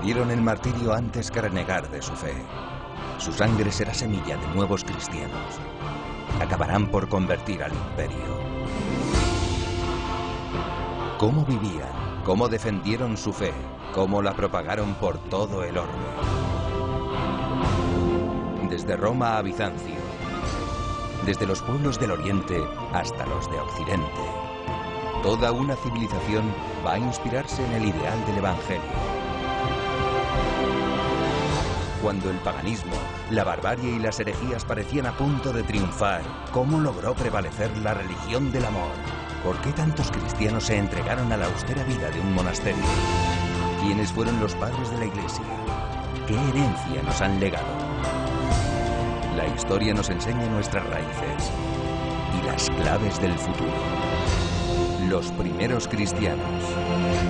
Prefirieron el martirio antes que renegar de su fe. Su sangre será semilla de nuevos cristianos. Acabarán por convertir al imperio. ¿Cómo vivían? ¿Cómo defendieron su fe? ¿Cómo la propagaron por todo el orbe? Desde Roma a Bizancio. Desde los pueblos del Oriente hasta los de Occidente. Toda una civilización va a inspirarse en el ideal del Evangelio. Cuando el paganismo, la barbarie y las herejías parecían a punto de triunfar, ¿cómo logró prevalecer la religión del amor? ¿Por qué tantos cristianos se entregaron a la austera vida de un monasterio? ¿Quiénes fueron los padres de la Iglesia? ¿Qué herencia nos han legado? La historia nos enseña nuestras raíces y las claves del futuro. Los primeros cristianos.